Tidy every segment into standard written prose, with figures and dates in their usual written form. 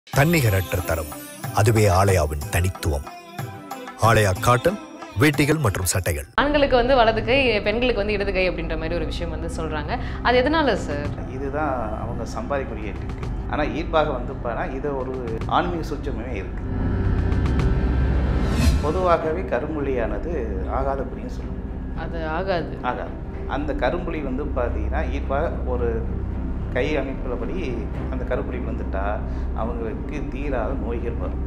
தன்னிகரற்ற தரம், அதுவே ஆலயாவின் தனித்துவம். ஆலயா காட்டன் வேட்டிகள் மற்றும் சட்டைகள். ஆண்களுக்கு வந்து வலது கை, பெண்களுக்கு வந்து இடது கை அப்படின்ற மாதிரி ஒரு விஷயம் வந்து சொல்றாங்க. அது எதனால சார்? இதுதான் அவங்க சம்பாதிக்கூடிய இருக்கு. ஆனால் ஈர்ப்பாக வந்து பார்த்தா இது ஒரு ஆன்மீக சூட்சமே இருக்கு. பொதுவாகவே கரும்புள்ளியானது ஆகாத புரியும் சொல்லுவோம். அது ஆகாது. அந்த கரும்புலி வந்து பார்த்தீங்கன்னா ஈர்ப்பாக ஒரு கை அமைப்புள்ளபடி அந்த கரும்புலி வந்துட்டா அவங்களுக்கு தீராத நோய்கள் வரும்.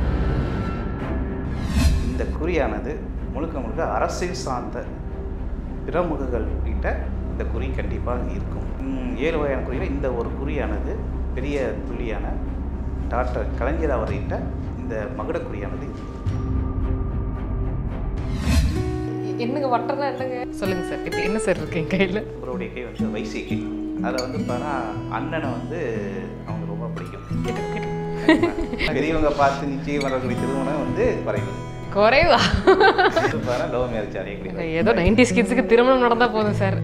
இந்த குறியானது முழுக்க முழுக்க அரசியல் சார்ந்த பிரமுகர்கள் கிட்ட இந்த குறி கண்டிப்பாக இருக்கும். 7 வகையான குறியில் இந்த ஒரு குறியானது பெரிய புள்ளியான டாக்டர் கலைஞர் அவர்கிட்ட இந்த மகுட குறியானது என்னங்க வட்டம்லாம் இல்லைங்க. சொல்லுங்க சார், இப்போ என்ன சார் இருக்கு என் கையில்? அவருடைய கை வந்து வைசிய கை. அதில் வந்து பார்த்தா அண்ணனை வந்து அவங்க ரொம்ப பிடிக்கும். பெரியவங்க பார்த்து நிச்சயம் வரக்கூடிய திருமணம் வந்து குறைவா லவ் மேரேஜ் அறியக்கூடிய ஏதோ 90s கிட்ஸுக்கு திருமணம் நடந்தா போதும் சார்.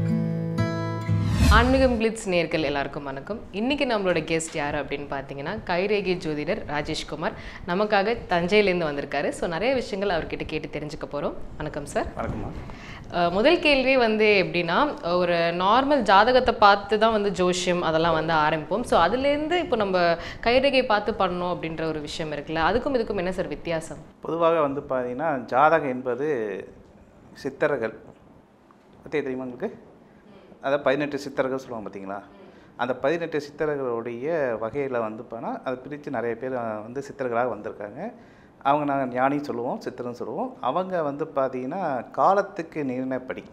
ஆன்மீகம் கிளிட்ஸ் நேர்கள் எல்லாருக்கும் வணக்கம். இன்னைக்கு நம்மளோட கெஸ்ட் யார் அப்படின்னு பார்த்தீங்கன்னா கைரேகை ஜோதிடர் ராஜேஷ்குமார் நமக்காக தஞ்சையிலேருந்து வந்திருக்காரு. ஸோ நிறைய விஷயங்கள் அவர்கிட்ட கேட்டு தெரிஞ்சுக்க போகிறோம். வணக்கம் சார். வணக்கம்மா. முதல் கேள்வி வந்து எப்படின்னா, ஒரு நார்மல் ஜாதகத்தை பார்த்து தான் வந்து ஜோஷியம் அதெல்லாம் வந்து ஆரம்பிப்போம். ஸோ அதுலேருந்து இப்போ நம்ம கைரேகை பார்த்து பண்ணணும் அப்படின்ற ஒரு விஷயம் இருக்குல்ல, அதுக்கும் இதுக்கும் என்ன சார் வித்தியாசம்? பொதுவாக வந்து பார்த்தீங்கன்னா ஜாதகம் என்பது சித்தர்கள் பற்றி தெரியுமா உங்களுக்கு? அதாவது 18 சித்தர்கள் சொல்லுவாங்க பார்த்தீங்களா? அந்த 18 சித்தர்களுடைய வகையில் வந்து போனால் அதை பிரித்து நிறைய பேர் வந்து சித்தர்களாக வந்திருக்காங்க. அவங்க நாங்கள் ஞானின்னு சொல்லுவோம், சித்தர்னு சொல்லுவோம். அவங்க வந்து பார்த்திங்கன்னா காலத்துக்கு நிர்ணயப்படி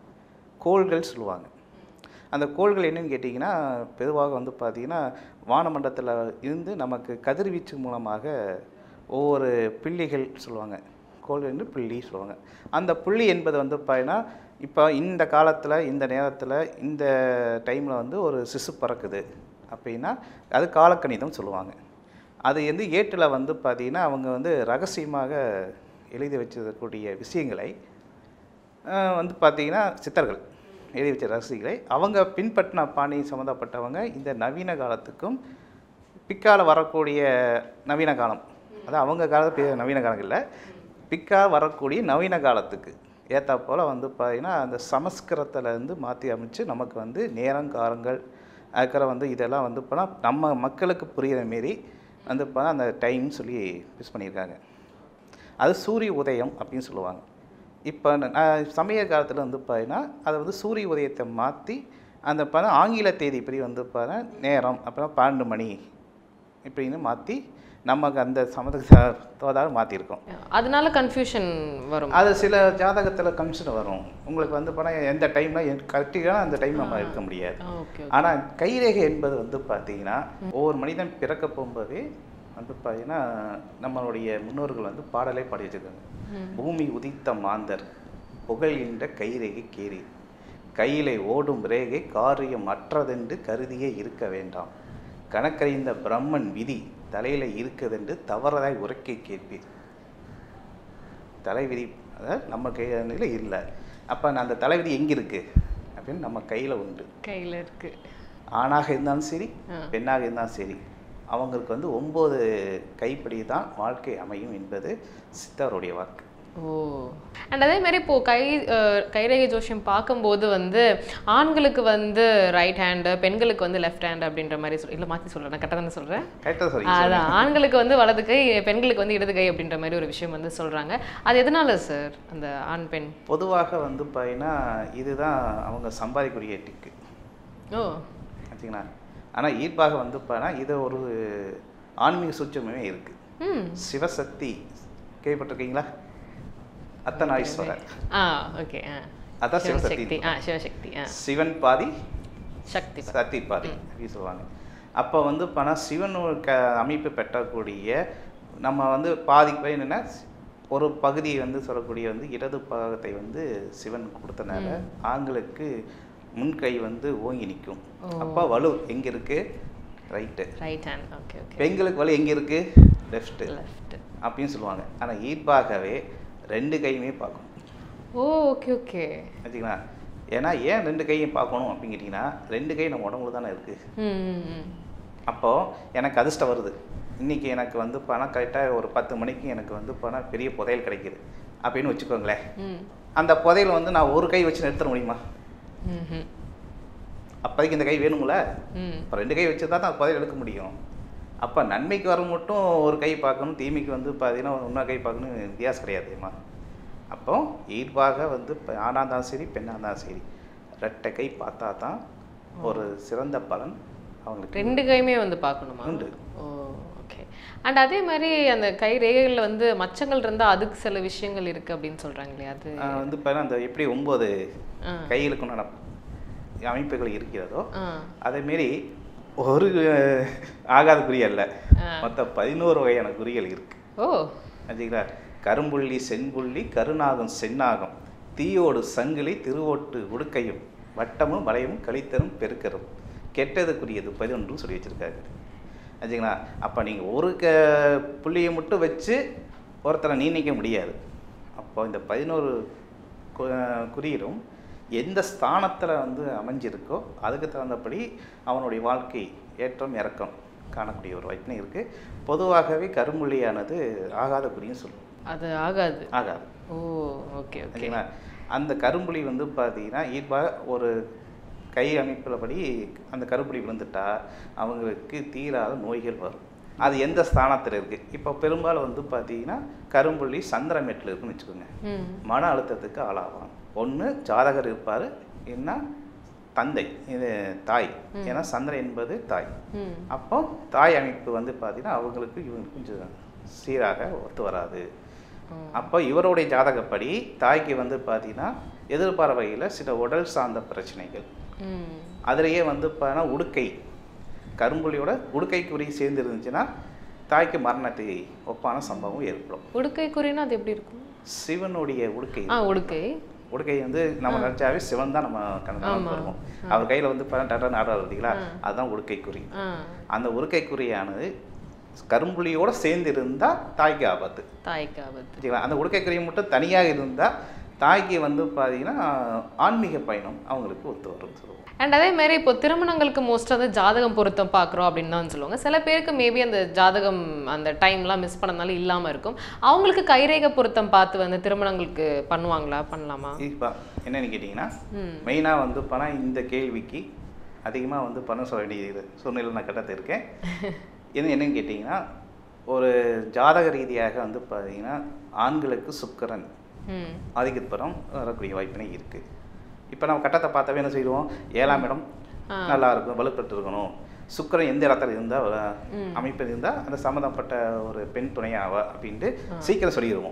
கோள்கள் சொல்லுவாங்க. அந்த கோள்கள் என்னென்னு கேட்டிங்கன்னா பொதுவாக வந்து பார்த்திங்கன்னா வானமண்டலத்தில் இருந்து நமக்கு கதிர்வீச்சு மூலமாக ஒவ்வொரு புள்ளிகள் சொல்லுவாங்க. கோள்கள் என்று புள்ளி சொல்லுவாங்க. அந்த புள்ளி என்பது வந்து பார்த்தீங்கன்னா இப்போ இந்த காலத்தில் இந்த நேரத்தில் இந்த டைமில் வந்து ஒரு சிசு பறக்குது அப்படின்னா அது காலக்கணிதம் சொல்லுவாங்க. அது வந்து ஏட்டில் வந்து பார்த்திங்கன்னா அவங்க வந்து ரகசியமாக எழுதி வச்சிருக்கக்கூடிய விஷயங்களை வந்து பார்த்திங்கன்னா சித்தர்கள் எழுதி வச்ச ரகசியங்களை அவங்க பின்பற்றின பாணி சம்மந்தப்பட்டவங்க இந்த நவீன காலத்துக்கும் பிற்கால வரக்கூடிய நவீன காலம், அதாவது அவங்க காலத்து நவீன காலம் இல்லை, பிற்கால வரக்கூடிய நவீன காலத்துக்கு ஏற்றா போல் வந்து பார்த்திங்கன்னா அந்த சமஸ்கிருதத்துலேருந்து மாற்றி அமைச்சு நமக்கு வந்து நேரம் காலங்கள் அதுக்கப்புறம் வந்து இதெல்லாம் வந்து போனால் நம்ம மக்களுக்கு புரிகிற மாரி வந்து பார்த்தா அந்த டைம் சொல்லி யூஸ் பண்ணியிருக்காங்க. அது சூரிய உதயம் அப்படின்னு சொல்லுவாங்க. இப்போ சமய காலத்தில் வந்து பார்த்தீங்கன்னா அதை வந்து சூரிய உதயத்தை மாற்றி அந்த பார்த்தா ஆங்கில தேதி இப்படி வந்து பார்த்தா நேரம் அப்புறம் 12 மணி இப்படின்னு மாற்றி நமக்கு அந்த சமத்துக்கு மாற்றிருக்கோம். அதனால கன்ஃபியூஷன் வரும். அது சில ஜாதகத்தில் கன்ஃபியூஷன் வரும். உங்களுக்கு வந்து போனால் எந்த டைமில் கரெக்டாக அந்த டைம் நம்ம இருக்க முடியாது. ஆனால் கைரேகை என்பது வந்து பார்த்திங்கன்னா ஒவ்வொரு மனிதன் பிறக்க போகும்போதே வந்து பார்த்திங்கன்னா நம்மளுடைய முன்னோர்கள் வந்து பாடலே பாடி வச்சுருக்காங்க. பூமி உதித்த மாந்தர் புகழ்கின்ற கைரேகை கேரி, கையிலே ஓடும் ரேகை காரியம் அற்றதென்று கருதியே இருக்க வேண்டாம், கணக்கறிந்த பிரம்மன் விதி தலையில் இருக்குதுன்று தவறதாய் உரைக்கை கேட்பீர். தலைவிதி அதாவது நம்ம கையில் இல்லை. அப்போ அந்த தலைவிதி எங்கே இருக்குது அப்படின்னு நம்ம கையில் உண்டு. கையில் இருக்குது. ஆணாக இருந்தாலும் சரி பெண்ணாக இருந்தாலும் சரி அவங்களுக்கு வந்து 9 கைப்படி தான் வாழ்க்கை அமையும் என்பது சித்தருடைய வாக்கு. ஓ, அண்ட் அதே மாதிரி இப்போது கைரேகை ஜோஷியம் பார்க்கும்போது வந்து ஆண்களுக்கு வந்து ரைட் ஹேண்டு, பெண்களுக்கு வந்து லெஃப்ட் ஹேண்டு அப்படின்ற மாதிரி இல்லை மாற்றி சொல்கிறேன், நான் கரெக்டாக தானே சொல்கிறேன்? அதான், ஆண்களுக்கு வந்து வலது கை, பெண்களுக்கு வந்து இடது கை அப்படின்ற மாதிரி ஒரு விஷயம் வந்து சொல்கிறாங்க. அது எதனால சார் அந்த ஆண் பெண்? பொதுவாக வந்து பார்த்தீங்கன்னா இதுதான் அவங்க சம்பாதிக்கூடிய டிக்கு. ஓ பார்த்தீங்களா? ஆனால் ஈர்ப்பாக வந்து பார்த்தா இது ஒரு ஆன்மீக சூட்சமே இருக்குது. சிவசக்தி கேள்விப்பட்டிருக்கீங்களா? அர்த்தநாரீஸ்வரர். ஓகே. அதான் சிவசக்தி. சிவசக்தி. சிவன் பாதி சக்தி சக்தி பாதி அப்படி சொல்லுவாங்க. அப்போ வந்து பணம் சிவன் அமைப்பு பெற்றக்கூடிய நம்ம வந்து பாதி என்னென்னா ஒரு பகுதியை வந்து சொல்லக்கூடிய வந்து இடது பாகத்தை வந்து சிவன் கொடுத்தனால ஆண்களுக்கு முன்கை வந்து ஓங்கி நிற்கும். அப்போ வலு எங்கே இருக்குது? ரைட்டு. Right hand. ஓகே. பெண்களுக்கு வலு எங்கே இருக்குது? லெஃப்ட்டு அப்படின்னு சொல்லுவாங்க. ஆனால் ஈர்ப்பாகவே 2 கையுமே பார்க்கணும். Oh okay. வச்சுங்களா? ஏன்னா ஏன் 2 கையும் பார்க்கணும் அப்படின்னு கேட்டிங்கன்னா 2 கை நம்ம உடம்புல தானே இருக்குது. அப்போது எனக்கு அதிர்ஷ்டம் வருது, இன்றைக்கி எனக்கு வந்து பணம் கரெக்டாக ஒரு 10 மணிக்கு எனக்கு வந்து பணம் பெரிய புதையல் கிடைக்கிது அப்படின்னு வச்சுக்கோங்களேன். அந்த புதையல் வந்து நான் ஒரு கை வச்சு நிறுத்த முடியுமா? அப்போதைக்கு இந்த கை வேணுங்கள, இப்போ 2 கை வச்சு தான் நான் புதையல் எடுக்க முடியும். அப்போ நன்மைக்கு வர மட்டும் ஒரு கை பார்க்கணும், தீமைக்கு வந்து பார்த்தீங்கன்னா இன்னொரு கை பார்க்கணும், வித்தியாசம் கிடையாதுமா. அப்போ இயல்பாக வந்து ஆணாக இருந்தாலும் சரி பெண்ணாக இருந்தாலும் சரி 2 கை பார்த்தா தான் ஒரு சிறந்த பலன் அவங்களுக்கு. 2 கையுமே வந்து பார்க்கணுமா? உண்டு. ஓ ஓகே. அண்ட் அதே மாதிரி அந்த கை ரேகைகளில் வந்து மச்சங்கள் இருந்தால் அதுக்கு சில விஷயங்கள் இருக்குது அப்படின்னு சொல்கிறாங்க இல்லையா? அது வந்து இப்போ அந்த எப்படி 9 கைகளுக்குண்டான அமைப்புகள் இருக்கிறதோ அதேமாரி ஒரு ஆகாத குறி அல்ல, மொத்தம் 11 வகையான குறிகள் இருக்கு. ஓ சரிங்களா? கரும்புள்ளி செம்புள்ளி கருநாகம் செந்நாகம் தீயோடு சங்கிலி திருவோட்டு உடுக்கையும் வட்டமும் வளையமும் கழித்தரும் பெருக்கரும் கெட்டதுக்குரியது 11 சொல்லி வச்சுருக்காங்க. சரிங்களா? அப்போ நீங்கள் ஒரு புள்ளியை மட்டும் வச்சு ஒருத்தரை நிர்ணயிக்க முடியாது. அப்போ இந்த 11 குறியிலும் எந்த ஸ்தானத்தில் வந்து அமைஞ்சிருக்கோ அதுக்கு தகுந்தபடி அவனுடைய வாழ்க்கை ஏற்றம் இறக்கம் காணக்கூடிய ஒரு வாய்ப்பு இருக்குது. பொதுவாகவே கரும்புள்ளியானது ஆகாத குறின்னு சொல்லுவோம். அது ஆகாது. ஆகாது. Oh okay okay. சரிங்களா? அந்த கரும்புள்ளி வந்து பார்த்தீங்கன்னா இயல்பாக ஒரு கை அமைப்பில் படி அந்த கரும்புள்ளி விழுந்துட்டா அவங்களுக்கு தீராத நோய்கள் வரும். அது எந்த ஸ்தானத்தில் இருக்குது? இப்போ பெரும்பாலும் வந்து பார்த்தீங்கன்னா கரும்புள்ளி சந்திரமேட்டில் இருக்குன்னு வச்சுக்கோங்க, மன அழுத்தத்துக்கு ஆளாவாங்க. ஒன்று ஜாதகர் இருப்பார், என்ன தந்தை இது தாய், ஏன்னா சந்திரன் என்பது தாய். அப்போ தாய் அமைப்பு வந்து பார்த்தீங்கன்னா அவங்களுக்கு இவங்களுக்கு கொஞ்சம் சீராக ஒத்து வராது. அப்போ இவருடைய ஜாதகப்படி தாய்க்கு வந்து பார்த்தீங்கன்னா எதிர்பார்வையில் சில உடல் சார்ந்த பிரச்சனைகள், அதுலேயே வந்து பார்த்தீங்கன்னா உடுக்கை கரும்புள்ளியோட உடுக்கை குறி சேர்ந்து இருந்துச்சுன்னா தாய்க்கு மரணத்தை ஒப்பான சம்பவம் ஏற்படும். உடுக்கை குறினா அது எப்படி இருக்கும்? சிவனுடைய உடுக்கை. உடுக்கை உடுக்கை வந்து நம்ம நினச்சாவே சிவன் தான் நம்ம கணக்கு வருவோம். அவர் கையில் வந்து டட்டா நாடாக இருந்தீங்களா, அதுதான் உடுக்கை குறி. அந்த உடுக்கை குறியானது கரும்புள்ளியோட சேர்ந்து இருந்தால் தாய்க்கு ஆபத்து. தாய்க்கு ஆபத்து. சரிங்களா? அந்த உடுக்கை குறி மட்டும் தனியாக இருந்தால் தாய்க்கு வந்து பார்த்தீங்கன்னா ஆன்மீக பயணம் அவங்களுக்கு ஒத்து வரும்னு சொல்லுவோம். அண்ட் அதே மாதிரி இப்போ திருமணங்களுக்கு மோஸ்ட்டாக வந்து ஜாதகம் பொருத்தம் பார்க்குறோம் அப்படின்னு தான் சொல்லுவாங்க. சில பேருக்கு மேபி அந்த ஜாதகம் அந்த டைம்லாம் மிஸ் பண்ணனால இல்லாமல் இருக்கும். அவங்களுக்கு கைரேகை பொருத்தம் பார்த்து வந்து திருமணங்களுக்கு பண்ணுவாங்களா, பண்ணலாமா? இப்போ என்னன்னு கேட்டிங்கன்னா மெயினாக வந்து பணம் இந்த கேள்விக்கு அதிகமாக வந்து பணம் சொல்ல வேண்டியது சூழ்நிலை நான் கட்டத்தை இருக்கேன். என்னன்னு கேட்டிங்கன்னா ஒரு ஜாதக ரீதியாக வந்து பார்த்தீங்கன்னா ஆண்களுக்கு சுக்கிரன் ஆதிக்கப்புறம் வரக்கூடிய வாய்ப்பினை இருக்குது. இப்போ நம்ம கட்டத்தை பார்த்தாவே என்ன செய்வோம், 7ஆம் இடம் நல்லா இருக்கும், வலுப்பெற்று இருக்கணும், சுக்கிரன் எந்த இடத்துல இருந்தால் அமைப்பு இருந்தால் அந்த சம்மந்தப்பட்ட ஒரு பெண் துணையாவா அப்படின்ட்டு சீக்கிரம் சொல்லிடுவோம்.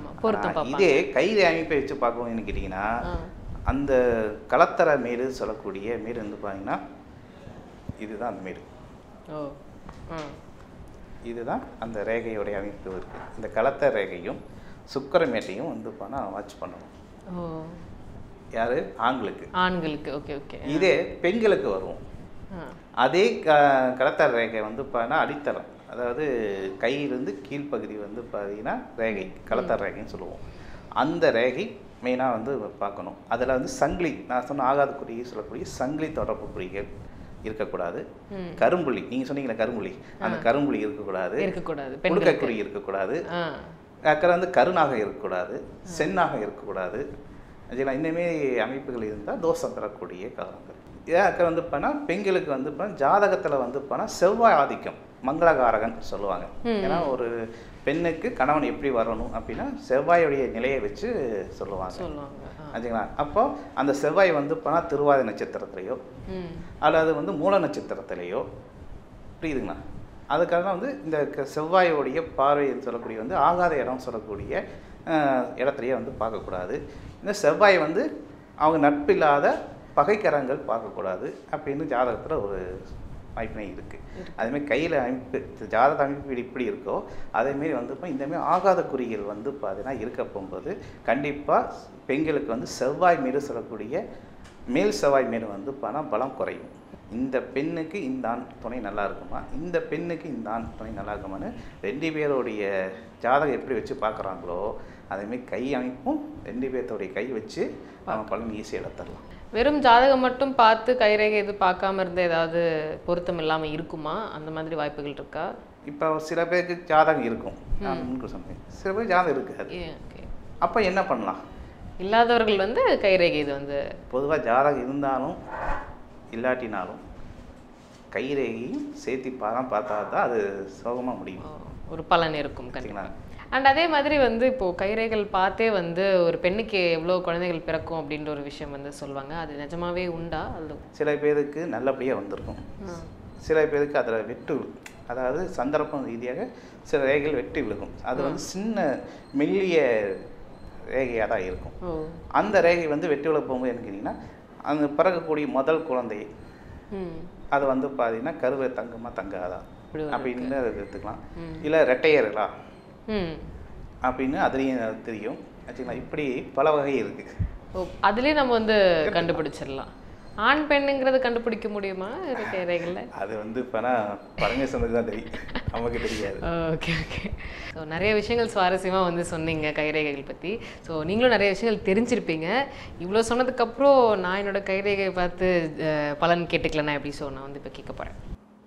இதே கையில் அமைப்பை வச்சு பார்க்கணும்னு கேட்டிங்கன்னா அந்த கலத்தர மேடு சொல்லக்கூடிய மேடு வந்து பார்த்தீங்கன்னா இதுதான் அந்த மேடு, இதுதான் அந்த ரேகையோடைய அமைப்பு இருக்குது. இந்த கலத்தர ரேகையும் சுக்கிரமேட்டையும் வந்து பணம் வாட்ச் பண்ணணும். யாரு? ஆண்களுக்கு. Okay okay. இதே பெண்களுக்கு வருவோம். அதே கலத்தர ரேகை வந்து பார்த்தீங்கன்னா அடித்தளம், அதாவது கையிலிருந்து கீழ்ப்பகுதி வந்து பார்த்தீங்கன்னா ரேகை கலத்தர ரேகைன்னு சொல்லுவோம். அந்த ரேகை மெயினாக வந்து பார்க்கணும். அதில் வந்து சங்கிலி, நான் சொன்ன ஆகாத குறி சொல்லக்கூடிய சங்கிலி தொடர்பு குறிகள் இருக்கக்கூடாது. கரும்புள்ளி, நீங்கள் சொன்னீங்களா கரும்புள்ளி, அந்த கரும்புள்ளி இருக்கக்கூடாது. உடுக்கைக்குறி இருக்கக்கூடாது. அக்கறை வந்து கருணாக இருக்கக்கூடாது, சென்னாக இருக்கக்கூடாது. இன்னுமே அமைப்புகள் இருந்தால் தோஷம் பெறக்கூடிய காலங்கள். ஏன் அக்கறை வந்து பண்ணால் பெண்களுக்கு வந்து பண்ணால் ஜாதகத்தில் வந்து பண்ணால் செவ்வாய் ஆதிக்கம் மங்களகாரகன் சொல்லுவாங்க. ஏன்னா ஒரு பெண்ணுக்கு கணவன் எப்படி வரணும் அப்படின்னா செவ்வாயுடைய நிலையை வச்சு சொல்லுவாங்க. சரிங்களா? அப்போ அந்த செவ்வாய் வந்து பண்ணால் திருவாதி நட்சத்திரத்திலையோ அல்லது வந்து மூல நட்சத்திரத்திலையோ புரியுதுங்களா? அதுக்காக வந்து இந்த செவ்வாயோடைய பார்வைன்னு சொல்லக்கூடிய வந்து ஆகாத இடம் சொல்லக்கூடிய இடத்துலையே வந்து பார்க்கக்கூடாது. இந்த செவ்வாய் வந்து அவங்க நட்பில்லாத பகைக்கரங்கள் பார்க்கக்கூடாது அப்படின்னு ஜாதகத்தில் ஒரு வாய்ப்பினை இருக்குது. அதேமாதிரி கையில் அமைப்பு ஜாதக அமைப்பு இப்படி இருக்கோ அதேமாரி வந்து இந்தமாரி ஆகாத குறிகள் வந்து பார்த்தீங்கன்னா இருக்க போகும்போது கண்டிப்பாக பெண்களுக்கு வந்து செவ்வாய் மீது சொல்லக்கூடிய மேல் செவ்வாய் மீது வந்து பலம் குறையும். இந்த பெண்ணுக்கு இந்த ஆண் துணை நல்லா இருக்குமா, இந்த பெண்ணுக்கு இந்த ஆண் துணை நல்லா இருக்குமான்னு 2 பேருடைய ஜாதகம் எப்படி வச்சு பார்க்குறாங்களோ அதேமாரி கை அமைப்பும் 2 பேர்த்தோடைய கை வச்சு நம்ம பலன் ஈஸியாக எடுத்துடலாம். வெறும் ஜாதகம் மட்டும் பார்த்து கைரேகை இது பார்க்காம இருந்த ஏதாவது பொருத்தம் இல்லாமல் இருக்குமா? அந்த மாதிரி வாய்ப்புகள் இருக்கா? இப்போ சில பேருக்கு ஜாதகம் இருக்கும், நான் முன்கூட்டி சொன்னேன், சில பேருக்கு ஜாதகம் இருக்காது. அப்போ என்ன பண்ணலாம்? இல்லாதவர்கள் வந்து கைரேகை இது வந்து பொதுவாக ஜாதகம் இருந்தாலும் இல்லாட்டினாலும் கைரேகையும் சேர்த்து பார்த்தா தான் அது சுலபமாக முடியும், ஒரு பலன் இருக்கும் கண்டிப்பாக. அண்ட் அதே மாதிரி வந்து இப்போது கைரேகைகள் பார்த்தே வந்து ஒரு பெண்ணுக்கு எவ்வளோ குழந்தைகள் பிறக்கும் அப்படின்ற ஒரு விஷயம் வந்து சொல்லுவாங்க. அது நிஜமாவே உண்டா? அது சில பேருக்கு நல்லபடியாக வந்திருக்கும், சில பேருக்கு அதில் வெட்டு, அதாவது சந்தர்ப்பம் ரீதியாக சில ரேகைகள் வெட்டி விழுகும். அது வந்து சின்ன மெல்லிய ரேகையாக தான் இருக்கும். அந்த ரேகை வந்து வெட்டி விழ போகும்போது என்ன கேட்டிங்கன்னா, அந்த பிறக்கக்கூடிய முதல் குழந்தை அது வந்து பார்த்தீங்கன்னா கருவை தங்குமா தங்காதா அப்படின்னு அதை எடுத்துக்கலாம். இல்லை ரெட்டையர்களா அப்படின்னு அதுலேயும் தெரியும் ஆச்சுங்களா. இப்படி பல வகை இருக்குது. அதுலேயே நம்ம வந்து கண்டுபிடிச்சிடலாம். ஆண் பெண்ணுங்கிறது கண்டுபிடிக்க முடியுமா கைரேகையில்? அது வந்து இப்போனா பரமேஸ்வரனுக்கு தான் தெரியும், நமக்கு தெரியாது. Okay okay. ஸோ நிறைய விஷயங்கள் சுவாரஸ்யமாக வந்து சொன்னீங்க கைரேகைகள் பற்றி. ஸோ நீங்களும் நிறைய விஷயங்கள் தெரிஞ்சிருப்பீங்க. இவ்வளோ சொன்னதுக்கப்புறம் நான் என்னோட கைரேகையை பார்த்து பலன் கேட்டுக்கலன்னா எப்படி? ஸோ நான் வந்து இப்போ கேட்க போகிறேன்.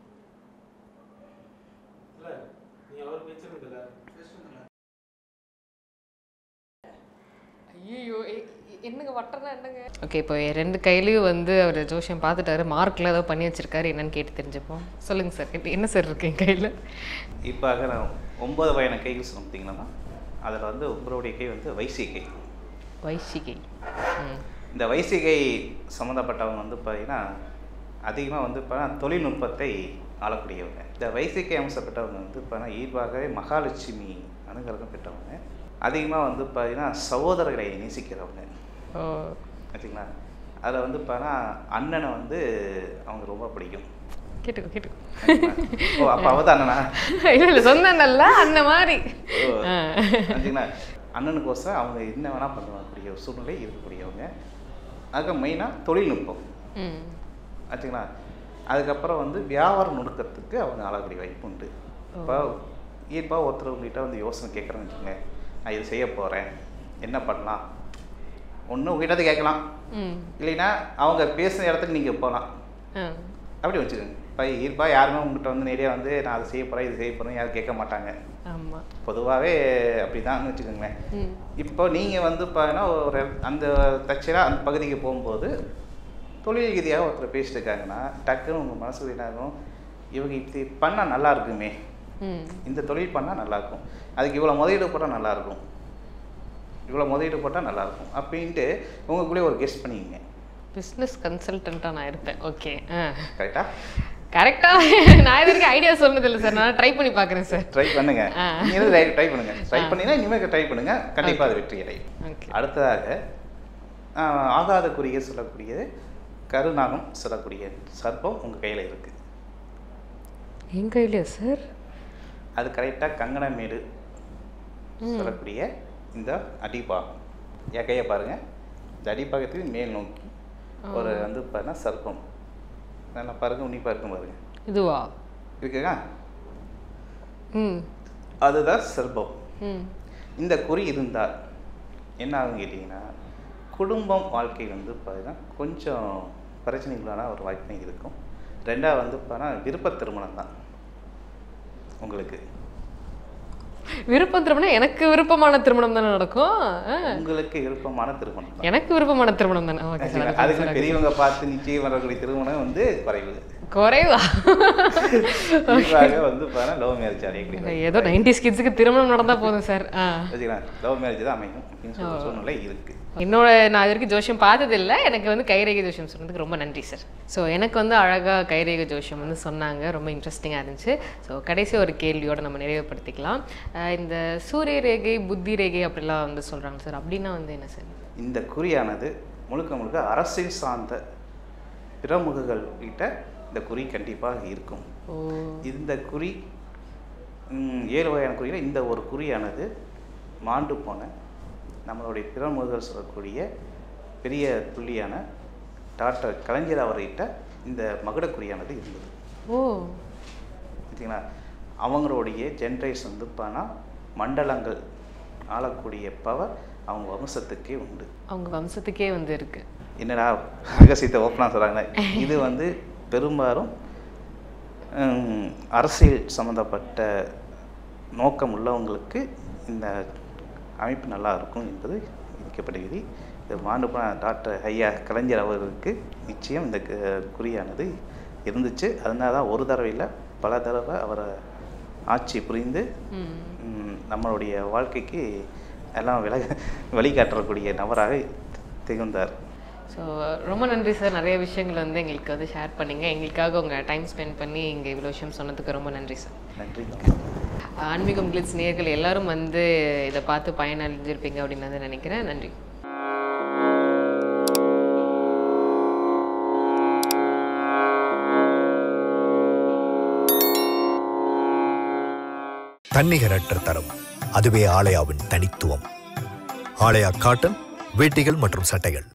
ஐயோ என்னங்க வட்டனா என்னங்க? ஓகே, இப்போ 2 கையிலையும் வந்து அவர் ஜோசியம் பார்த்துட்டாரு, மார்க்கில் ஏதோ பண்ணி வச்சிருக்காரு. என்னன்னு கேட்டு தெரிஞ்சுப்போம். சொல்லுங்கள் சார், என்ன சார் இருக்கு என் கையில்? இப்போ நான் 9 வகையான கைகள் சொன்னீங்கன்னா அதில் வந்து உங்களுடைய கை வந்து வைசிகை. வைசிகை. இந்த வைசிகை சம்மந்தப்பட்டவங்க வந்து பார்த்தீங்கன்னா அதிகமாக வந்து இப்போ தொழில்நுட்பத்தை ஆளக்கூடியவங்க. இந்த வைசிகை அம்சப்பட்டவங்க வந்து இப்போ இயல்பாகவே மகாலட்சுமி அனுகிரகம் பெற்றவங்க. அதிகமாக வந்து பார்த்தீங்கன்னா சகோதரர்களை நேசிக்கிறவங்க ஆச்சுங்களா. அதில் வந்து பார்த்தீங்கன்னா அண்ணனை வந்து அவங்க ரொம்ப பிடிக்கும். கேட்டுக்கோ கேட்டுக்கோ. ஓ அப்போ அவதான் அண்ணனா? இல்லை சொன்னல அண்ணன் மாதிரி. ஆச்சுங்களா. அண்ணனுக்கோசம் அவங்க என்ன வேணால் பண்ணக்கூடிய ஒரு சூழ்நிலை இருக்கக்கூடியவங்க. அதுக்கு மெயினாக தொழில்நுட்பம் ஆச்சுங்களா. அதுக்கப்புறம் வந்து வியாபாரம் நுணுக்கத்துக்கு அவங்க ஆளக்கூடிய வாய்ப்பு உண்டு. இப்போ இயல்பாக ஒருத்தர் வந்து யோசனை கேட்குறேன்னு வச்சுக்கோங்க, நான் இது செய்ய போகிறேன், என்ன பண்ணலாம், ஒன்று உங்ககிட்ட கேட்கலாம், இல்லைன்னா அவங்க பேசுகிற இடத்துக்கு நீங்கள் போகலாம், அப்படி வச்சுக்கோங்க. இப்போ இயல்பாக யாருமே உங்கள்கிட்ட வந்து நிறைய வந்து நான் அதை செய்ய போகிறேன் இது செய்ய போகிறேன் யாரும் கேட்க மாட்டாங்க. பொதுவாகவே அப்படி தான் வச்சுக்கோங்களேன். இப்போ நீங்கள் வந்து பார்த்தீங்கன்னா ஒரு அந்த தச்சராக அந்த பகுதிக்கு போகும்போது தொழில் ரீதியாக ஒருத்தர் பேசிட்டு இருக்காங்கன்னா டக்குன்னு உங்கள் மனசு என்னாகும், இவங்க இப்படி பண்ணால் நல்லா இருக்குமே, இந்த தொழில் பண்ணால் நல்லாயிருக்கும், அதுக்கு இவ்வளோ முதலீடு போட்டால் நல்லாயிருக்கும், இவ்வளோ முதலீடு போட்டால் நல்லாயிருக்கும் அப்படின்ட்டு உங்களுக்குள்ளே ஒரு கெஸ் பண்ணிக்கிங்க. பிஸ்னஸ் கன்சல்டண்ட்டாக நான் இருப்பேன். ஓகே, கரெக்டாக கரெக்டாக. நான் இது வரைக்கும் ஐடியா சொன்னதில்லை சார், நான் ட்ரை பண்ணி பார்க்குறேன் சார். ட்ரை பண்ணுங்க, நீங்கள் ட்ரை பண்ணுங்க, ட்ரை பண்ணினா இனிமேல் ட்ரை பண்ணுங்க, கண்டிப்பாக அது வெற்றி அடையும். அடுத்ததாக ஆகாத குறிய சொல்லக்கூடியது கருநாகம் சொல்லக்கூடிய சர்ப்பம் உங்கள் கையில் இருக்குது. என் கையிலையா சார்? அது கரெக்டாக கங்கணமேடு சொல்லக்கூடிய இந்த அடிப்பாகம். என் கையை பாருங்கள், இந்த அடிப்பாகத்துக்கு மேல் நோக்கி ஒரு வந்து பார்த்தா சர்ப்பம் நல்லா பாருங்க, உன்னிப்பாக இருக்கும் பாருங்க. இதுவா இருக்குங்க? அதுதான் சர்ப்பம். இந்த குறி இருந்தால் என்ன ஆகும் கேட்டிங்கன்னா, குடும்பம் வாழ்க்கை வந்து பார்த்தீங்கன்னா கொஞ்சம் பிரச்சனைகளான ஒரு வாய்ப்பு இருக்கும். ரெண்டாவது வந்து பார்த்தீங்கன்னா விருப்ப திருமணம் தான் உங்களுக்கு. விருப்பம் திருமணம் எனக்கு விருப்பமான திருமணம் தானே நடக்கும்? உங்களுக்கு விருப்பமான திருமணம், எனக்கு விருப்பமான திருமணம் தானே. அதுக்கு பெரியவங்க பார்த்து நிச்சயம் வரக்கூடிய திருமணம் வந்து குறைவா வந்து லவ் மேரேஜ் அடையக்கூடிய ஏதோ 90s கிட்ஸுக்கு திருமணம் நடந்தா போதும் சார். லவ் மேரேஜ் தான் அமையும் அப்படின்னு சூழ்நிலை இருக்கு. என்னோட நான் இது வரைக்கும் ஜோசியம் பார்த்ததில்லை, எனக்கு வந்து கைரேகை ஜோசியம் சொன்னதுக்கு ரொம்ப நன்றி சார். ஸோ எனக்கு வந்து அழகாக கைரேகை ஜோசியம் வந்து சொன்னாங்க, ரொம்ப இன்ட்ரெஸ்டிங்காக இருந்துச்சு. ஸோ கடைசி ஒரு கேள்வியோடு நம்ம நிறைவுபடுத்திக்கலாம். இந்த சூரிய ரேகை புத்தி ரேகை அப்படிலாம் வந்து சொல்கிறாங்க சார், அப்படின்னா வந்து என்ன சார்? இந்த குறியானது முழுக்க முழுக்க அரசியல் சார்ந்த பிரமுகர்கள் கிட்ட இந்த குறி கண்டிப்பாக இருக்கும். இந்த குறி 7 வகையான குறியில் இந்த ஒரு குறியானது மாண்டு போன நம்மளுடைய பிரமுகர்கள் சொல்லக்கூடிய பெரிய புள்ளியான டாக்டர் கலைஞர் அவர்கிட்ட இந்த மகுடக்குறியானது இருந்தது. பார்த்தீங்களா, அவங்களுடைய ஜென்ரேஷன் வந்து பார்த்தா மண்டலங்கள் ஆளக்கூடிய பவர் அவங்க வம்சத்துக்கே உண்டு. அவங்க வம்சத்துக்கே வந்து இருக்கு. என்னடா ரகசியத்தை ஓப்பனாக சொல்கிறாங்க, இது வந்து பெரும்பாலும் அரசியல் சம்மந்தப்பட்ட நோக்கம் உள்ளவங்களுக்கு இந்த அமைப்பு நல்லா இருக்கும் என்பது விதிக்கப்படுகிறது. இது மாண்புமிகு டாக்டர் ஐயா கலைஞர் அவர்களுக்கு நிச்சயம் இந்த குறியானது இருந்துச்சு. அதனால தான் ஒரு தடவை இல்லை பல தடவை அவரை ஆட்சி புரிந்து நம்மளுடைய வாழ்க்கைக்கு எல்லாம் வழிகாட்டக்கூடிய நபராக திகழ்ந்தார். ஸோ ரொம்ப நன்றி சார். நிறைய விஷயங்கள் வந்து எங்களுக்கு வந்து ஷேர் பண்ணிங்க. எங்களுக்காக உங்கள் டைம் ஸ்பெண்ட் பண்ணி இங்கே இவ்வளோ விஷயம் சொன்னதுக்கு ரொம்ப நன்றி சார். நன்றி. ஆன்மீகம் கிளிட்ஸ் நேயர்கள் எல்லாரும் வந்து இதை பார்த்து பயனடைஞ்சிருப்பீங்க அப்படின்னு வந்து நினைக்கிறேன். நன்றி. தன்னிகரற்ற தரம், அதுவே ஆலயாவின் தனித்துவம். ஆலயா காட்டன் வேட்டிகள் மற்றும் சட்டைகள்.